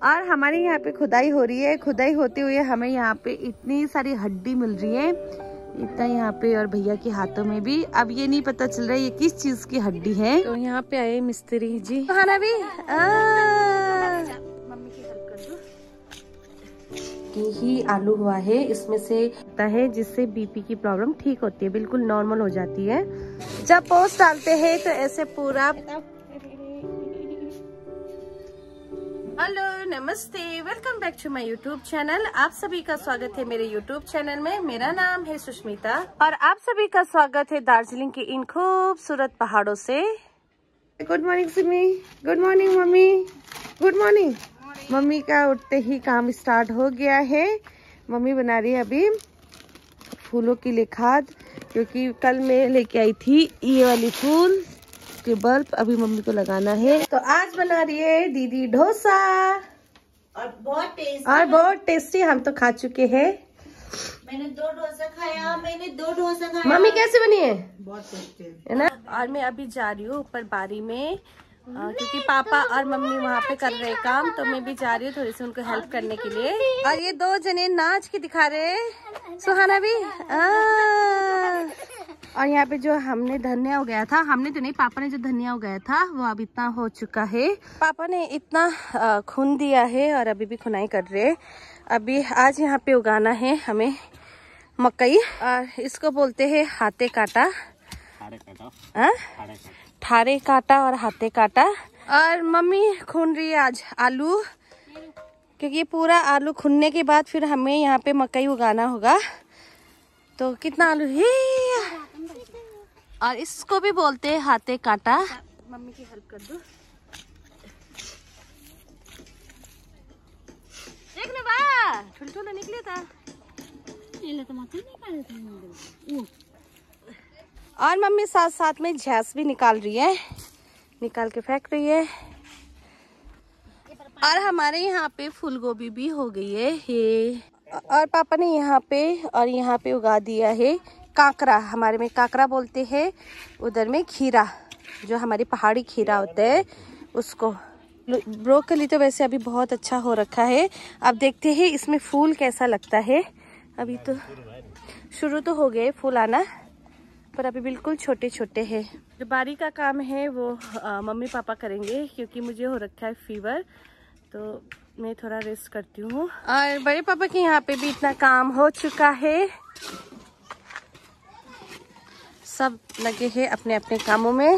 और हमारे यहाँ पे खुदाई हो रही है। खुदाई होते हुए हमें यहाँ पे इतनी सारी हड्डी मिल रही है, इतना यहाँ पे, और भैया के हाथों में भी। अब ये नहीं पता चल रहा है ये किस चीज की हड्डी है। तो यहाँ पे आए मिस्त्री जी। खाना भी मम्मी की हेल्प कर दो। ही आलू हुआ है, इसमें से है जिससे बीपी की प्रॉब्लम ठीक होती है, बिल्कुल नॉर्मल हो जाती है। जब पोस्ट डालते हैं तो ऐसे पूरा। हेलो नमस्ते, welcome back to my YouTube channel. आप सभी का स्वागत है मेरे यूट्यूब चैनल में। मेरा नाम है सुष्मिता और आप सभी का स्वागत है दार्जिलिंग की इन खूबसूरत पहाड़ों से। Good morning Simi, good morning mummy, good morning. Mummy का उठते ही काम स्टार्ट हो गया है। मम्मी बना रही है अभी फूलों की लिए खाद, क्योंकि कल मैं लेके आई थी ये वाली फूल के बल्ब, अभी मम्मी को लगाना है। तो आज बना रही है दीदी डोसा, और बहुत टेस्टी। हम तो खा चुके हैं। मैंने दो डोसा खाया। मम्मी कैसे बनी है? बहुत टेस्टी है ना। और मैं अभी जा रही हूँ ऊपर बारी में, क्योंकि पापा और मम्मी वहाँ पे कर रहे काम, तो मैं भी जा रही हूँ थोड़ी सी उनको हेल्प करने के लिए। और ये दो जने नाच के दिखा रहे हैं, सुहाना भी। और यहाँ पे जो हमने धनिया उगाया था, हमने तो नहीं, पापा ने जो धनिया उगाया था वो अब इतना हो चुका है। पापा ने इतना खून दिया है और अभी भी खुनाई कर रहे हैं। अभी आज यहाँ पे उगाना है हमें मकई, और इसको बोलते हैं हाथे काटा, ठारे काटा और हाथे काटा। और मम्मी खून रही है आज आलू, क्योंकि पूरा आलू खुनने के बाद फिर हमें यहाँ पे मकई उगाना होगा। तो कितना आलू है, और इसको भी बोलते हैं हाथे काटा। मम्मी की हेल्प कर दो। देख ना बा, ठुल निकले था। और मम्मी साथ साथ में झैस भी निकाल रही है, निकाल के फेंक रही है। और हमारे यहाँ पे फूल गोभी भी हो गई है ये, और पापा ने यहाँ पे उगा दिया है काकरा। हमारे में काकरा बोलते हैं, उधर में खीरा, जो हमारी पहाड़ी खीरा होता है उसको। ब्रोकली तो वैसे अभी बहुत अच्छा हो रखा है। अब देखते हैं इसमें फूल कैसा लगता है। अभी तो शुरू तो हो गए फूल आना, पर अभी बिल्कुल छोटे छोटे हैं। जो बारी का काम है वो मम्मी पापा करेंगे, क्योंकि मुझे हो रखा है फीवर, तो मैं थोड़ा रेस्ट करती हूँ। और बड़े पापा के यहाँ पे भी इतना काम हो चुका है, सब लगे हैं अपने अपने कामों में।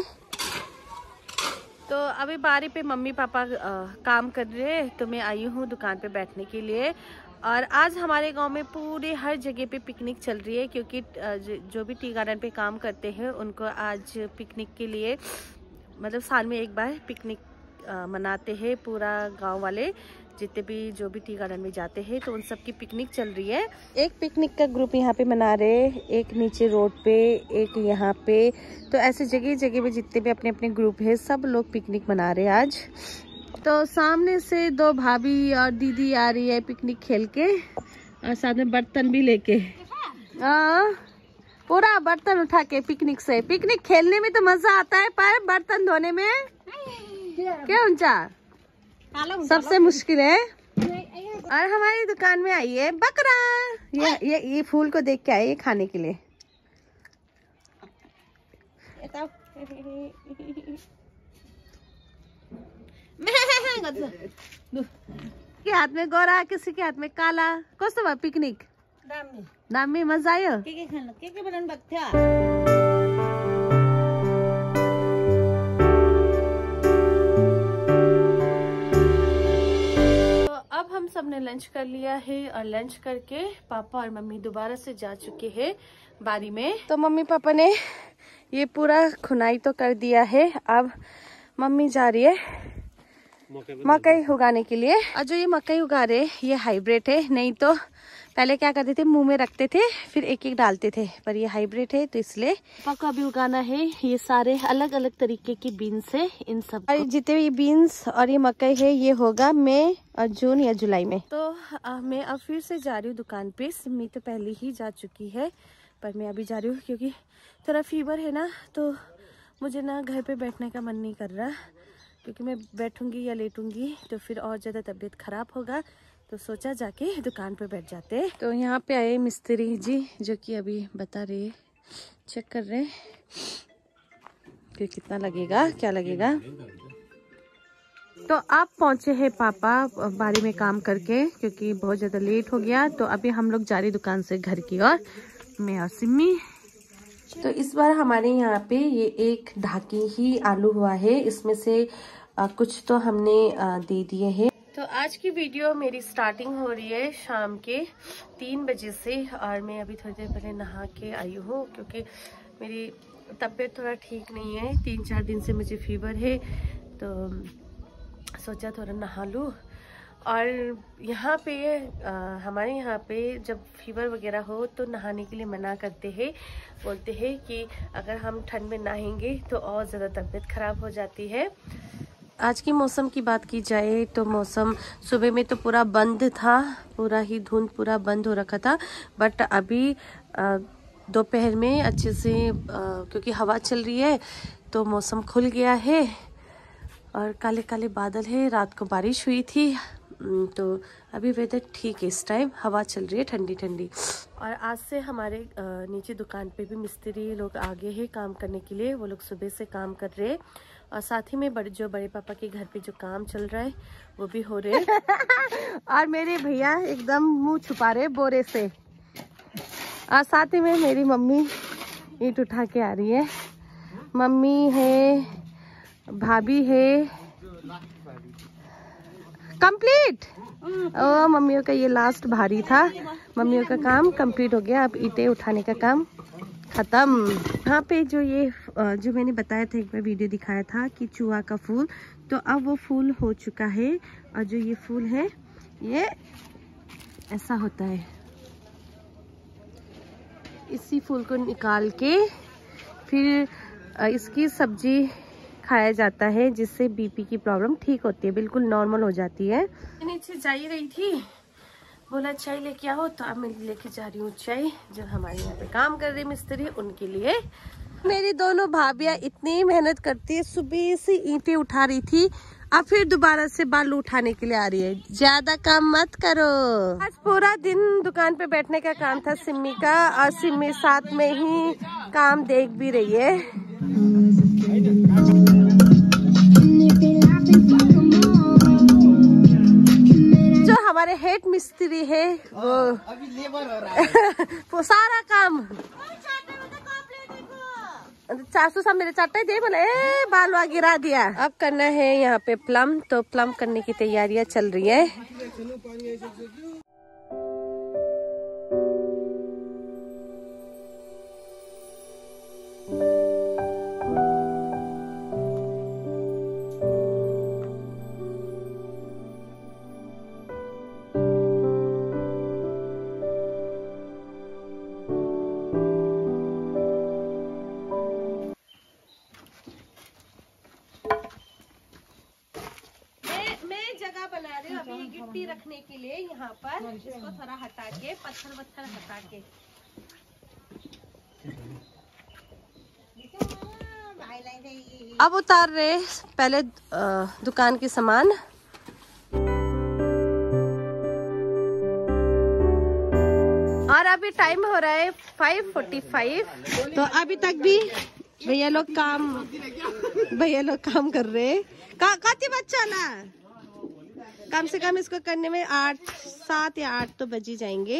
तो अभी बारी पे मम्मी पापा काम कर रहे हैं, तो मैं आई हूँ दुकान पे बैठने के लिए। और आज हमारे गांव में पूरे हर जगह पे पिकनिक चल रही है, क्योंकि जो भी टी गार्डन पे काम करते हैं उनको आज पिकनिक के लिए, मतलब साल में एक बार पिकनिक मनाते हैं पूरा गांव वाले, जितने भी जो भी टी गार्डन में जाते हैं, तो उन सब की पिकनिक चल रही है। एक पिकनिक का ग्रुप यहाँ पे मना रहे, एक नीचे रोड पे, एक यहाँ पे। तो ऐसे जगह जगह पे जितने भी अपने अपने ग्रुप है, सब लोग पिकनिक मना रहे हैं आज। तो सामने से दो भाभी और दीदी आ रही है पिकनिक खेल के, और साथ में बर्तन भी लेके। पूरा बर्तन उठा के पिकनिक से। पिकनिक खेलने में तो मजा आता है, पर बर्तन धोने में क्या ऊंचा सबसे मुश्किल है। और हमारी दुकान में आई है बकरा, ये फूल को देख के आए ये खाने के लिए। के हाथ में गोरा, किसी के हाथ में काला। कस्तो भयो पिकनिक? दामी मजा आयो। के बनाउनु भएको थियो? अब हम सब ने लंच कर लिया है, और लंच करके पापा और मम्मी दोबारा से जा चुके हैं बारी में। तो मम्मी पापा ने ये पूरा खुनाई तो कर दिया है, अब मम्मी जा रही है मकई उगाने के लिए। और जो ये मकई उगा रहे ये हाइब्रिड है, नहीं तो पहले क्या करते थे मुंह में रखते थे फिर एक एक डालते थे, पर ये हाइब्रिड है तो इसलिए पापा को अभी उगाना है। ये सारे अलग अलग तरीके की बीन्स है, इन सब और जितने भी बीन्स और ये मकई है ये होगा मई और जून या जुलाई में। तो मैं अब फिर से जा रही हूँ दुकान पे। सिमी तो पहले ही जा चुकी है, पर मैं अभी जा रही हूँ क्योंकि थोड़ा फीवर है ना, तो मुझे ना घर पे बैठने का मन नहीं कर रहा, क्योंकि मैं बैठूंगी या लेटूंगी तो फिर और ज़्यादा तबीयत ख़राब होगा। तो सोचा जाके दुकान पर बैठ जाते। तो यहाँ पे आए मिस्त्री जी, जो कि अभी बता रहे, चेक कर रहे कि कितना लगेगा, क्या लगेगा। तो अब पहुँचे हैं पापा बारी में काम करके, क्योंकि बहुत ज़्यादा लेट हो गया। तो अभी हम लोग जा रही दुकान से घर की ओर, मैं और सिम्मी। तो इस बार हमारे यहाँ पे ये एक ढाकी ही आलू हुआ है, इसमें से कुछ तो हमने दे दिए हैं। तो आज की वीडियो मेरी स्टार्टिंग हो रही है शाम के 3 बजे से, और मैं अभी थोड़ी देर पहले नहा के आई हूँ, क्योंकि मेरी तबीयत थोड़ा ठीक नहीं है। 3-4 दिन से मुझे फीवर है, तो सोचा थोड़ा नहा लूँ। और यहाँ पे हमारे यहाँ पे जब फीवर वगैरह हो तो नहाने के लिए मना करते हैं, बोलते हैं कि अगर हम ठंड में नहाएंगे तो और ज़्यादा तबीयत ख़राब हो जाती है। आज की मौसम की बात की जाए तो मौसम सुबह में तो पूरा बंद था, पूरा ही धुंध पूरा बंद हो रखा था। बट अभी दोपहर में अच्छे से क्योंकि हवा चल रही है तो मौसम खुल गया है, और काले काले बादल है। रात को बारिश हुई थी, तो अभी वेदर ठीक है। इस टाइम हवा चल रही है ठंडी ठंडी। और आज से हमारे नीचे दुकान पे भी मिस्त्री लोग आगे हैं काम करने के लिए। वो लोग सुबह से काम कर रहे हैं, और साथ ही में बड़े पापा के घर पे जो काम चल रहा है वो भी हो रहे हैं। और मेरे भैया एकदम मुंह छुपा रहे बोरे से, और साथ ही में मेरी मम्मी ईंट उठा के आ रही है। मम्मी है, भाभी है। कंप्लीट। ओ, मम्मियों का ये लास्ट भारी था, मम्मियों का काम कंप्लीट हो गया। अब ईंटें उठाने का काम खत्म। यहाँ पे जो मैंने बताया था, एक बार वीडियो दिखाया था कि चूहा का फूल, तो अब वो फूल हो चुका है। और जो ये फूल है ये ऐसा होता है, इसी फूल को निकाल के फिर इसकी सब्जी खाया जाता है, जिससे बीपी की प्रॉब्लम ठीक होती है, बिल्कुल नॉर्मल हो जाती है। नीचे जा ही रही थी, बोला चाय लेके आओ, तो अब मैं लेके जा रही हूँ चाय। जो हमारे यहाँ पे काम कर रहे मिस्त्री, उनके लिए। मेरी दोनों भाभियाँ इतनी मेहनत करती है, सुबह से ईंटें उठा रही थी, अब फिर दोबारा से बालू उठाने के लिए आ रही है। ज्यादा काम मत करो। आज पूरा दिन दुकान पे बैठने का काम था सिम्मी का, और सिम्मी साथ में ही काम देख भी रही है। जो हमारे हेड मिस्त्री है वो अभी लेबर हो रहा है। वो सारा काम 400 सब मेरे चाटे दे, बोले बालवा गिरा दिया। अब करना है यहाँ पे प्लम, तो प्लम करने की तैयारियां चल रही है। बना रही हूँ अभी गिट्टी रखने के लिए। यहाँ पर इसको थोड़ा हटा के, पत्थर हटा के, अब उतार रहे पहले दुकान की सामान। और अभी टाइम हो रहा है 5:45, तो अभी तक भी भैया लोग काम कर रहे हैं। काती बच्चा ना, कम से कम इसको करने में 7 या 8 तो बज ही जाएंगे।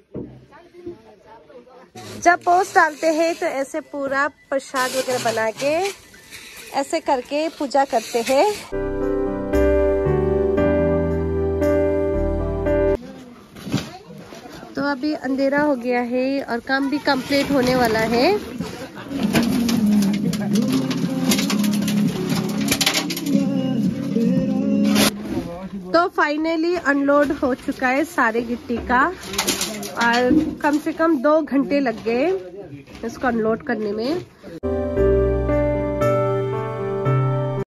जब पोस्ट डालते हैं तो ऐसे पूरा प्रसाद वगैरह बना के ऐसे करके पूजा करते हैं। तो अभी अंधेरा हो गया है और काम भी कंप्लीट होने वाला है। तो फाइनली अनलोड हो चुका है सारे गिट्टी का, और कम से कम 2 घंटे लग गए इसको अनलोड करने में।